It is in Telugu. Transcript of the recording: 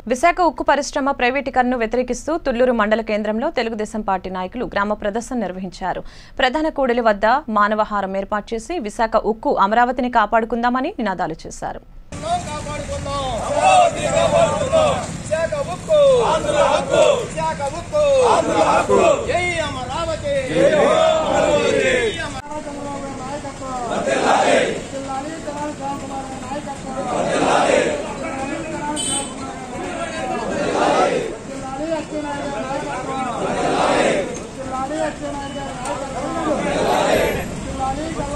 విశాఖ ఉక్కు పరిశ్రమ ప్రైవేటీకరణను వ్యతిరేకిస్తూ తుళ్లూరు మండల కేంద్రంలో తెలుగుదేశం పార్టీ నాయకులు గ్రామ ప్రదర్శన నిర్వహించారు. ప్రధాన కూడలి వద్ద మానవహారం ఏర్పాటు చేసి విశాఖ ఉక్కు అమరావతిని కాపాడుకుందామని నినాదాలు చేశారు.